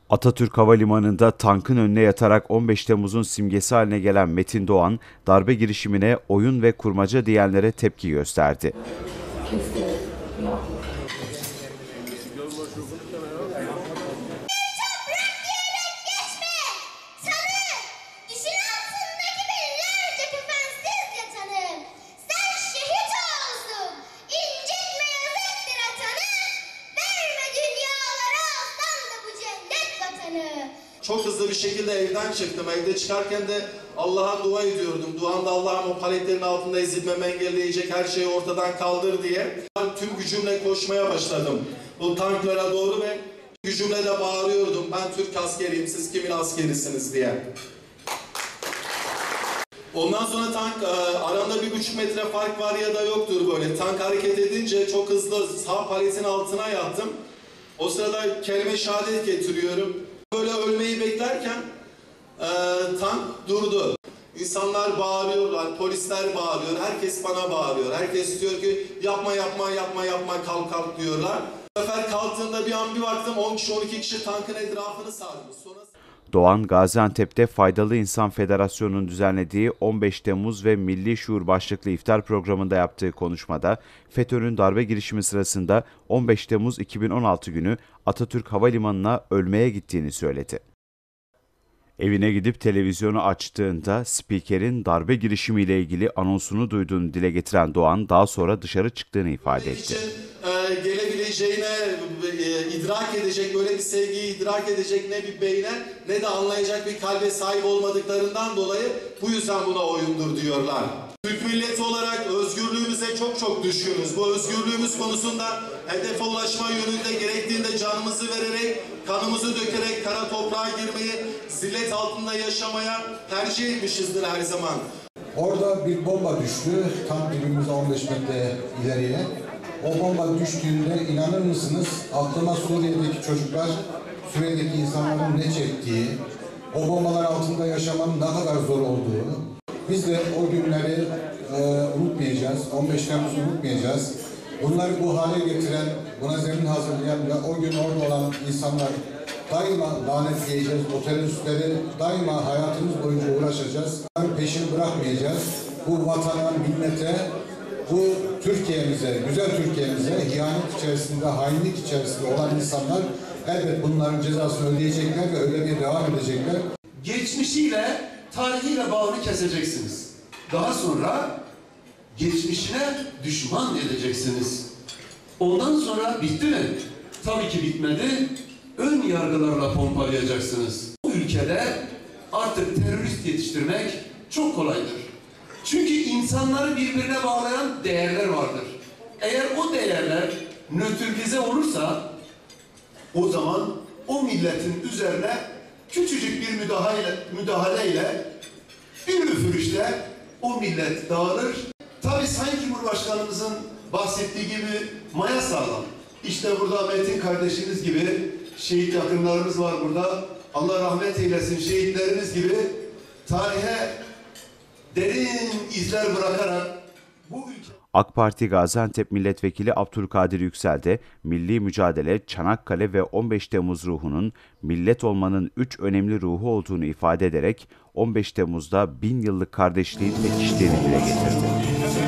Atatürk Havalimanı'nda tankın önüne yatarak 15 Temmuz'un simgesi haline gelen Metin Doğan, darbe girişimine oyun ve kurmaca diyenlere tepki gösterdi. Çok hızlı bir şekilde evden çıktım. Evde çıkarken de Allah'a dua ediyordum. Duamda Allah'ım o paletlerin altında ezilmemi engelleyecek her şeyi ortadan kaldır diye. Tüm gücümle koşmaya başladım. Bu tanklara doğru ve gücümle de bağırıyordum. Ben Türk askeriyim, siz kimin askerisiniz diye. Ondan sonra tank aranda 1,5 metre fark var ya da yoktur böyle. Tank hareket edince çok hızlı sağ paletin altına yattım. O sırada kelime-i şehadet getiriyorum. Böyle ölmeyi beklerken tank durdu. İnsanlar bağırıyorlar, polisler bağırıyor, herkes bana bağırıyor. Herkes diyor ki yapma yapma yapma yapma kalk kalk diyorlar. Bu sefer kalktığımda bir an bir baktım 10 kişi 12 kişi tankın etrafını sarmış. Doğan, Gaziantep'te Faydalı İnsan Federasyonu'nun düzenlediği 15 Temmuz ve Milli Şuur başlıklı iftar programında yaptığı konuşmada FETÖ'nün darbe girişimi sırasında 15 Temmuz 2016 günü Atatürk Havalimanı'na ölmeye gittiğini söyledi. Evine gidip televizyonu açtığında spikerin darbe girişimiyle ilgili anonsunu duyduğunu dile getiren Doğan daha sonra dışarı çıktığını ifade etti. Gelebileceğine idrak edecek, böyle bir sevgiyi idrak edecek ne bir beyne ne de anlayacak bir kalbe sahip olmadıklarından dolayı bu yüzden buna oyundur diyorlar. Türk milleti olarak özgürlüğümüze çok düşkünüz. Bu özgürlüğümüz konusunda hedefe ulaşma yönünde gerektiğinde canımızı vererek, kanımızı dökerek kara toprağa girmeyi, zillet altında yaşamaya tercih etmişizdir her zaman. Orada bir bomba düştü, tam dibimize 15 metre ileriye. O bomba düştüğünde inanır mısınız aklıma Suriye'deki çocuklar, Suriye'deki insanların ne çektiği, o bombalar altında yaşamanın ne kadar zor olduğu. Biz de o günleri unutmayacağız, 15 Temmuz'u unutmayacağız. Bunları bu hale getiren, buna zemin hazırlayan ve o gün orada olan insanlar daima lanetleyeceğiz. O teröristleri daima hayatımız boyunca uğraşacağız. Peşini bırakmayacağız. Bu vatana, millete, bu Türkiye'mize, güzel Türkiye'mize ihanet içerisinde, hainlik içerisinde olan insanlar elbet bunların cezasını ödeyecekler ve ödemeye devam edecekler. Geçmişiyle, tarihiyle bağını keseceksiniz. Daha sonra geçmişine düşman edeceksiniz. Ondan sonra bitti mi? Tabii ki bitmedi. Ön yargılarla pompalayacaksınız. Bu ülkede artık terörist yetiştirmek çok kolaydır. Çünkü insanları birbirine bağlayan değerler vardır. Eğer o değerler nötralize olursa o zaman o milletin üzerine küçücük bir müdahaleyle bir üfürüşle o millet dağılır. Tabii Sayın Cumhurbaşkanımızın bahsettiği gibi maya sağlam. İşte burada Metin kardeşimiz gibi şehit yakınlarımız var burada. Allah rahmet eylesin, şehitlerimiz gibi tarihe derin izler bırakarak bu ülke... AK Parti Gaziantep Milletvekili Abdülkadir Yüksel de milli mücadele, Çanakkale ve 15 Temmuz ruhunun millet olmanın 3 önemli ruhu olduğunu ifade ederek 15 Temmuz'da 1000 yıllık kardeşliğin pekiştiğini dile getirdi.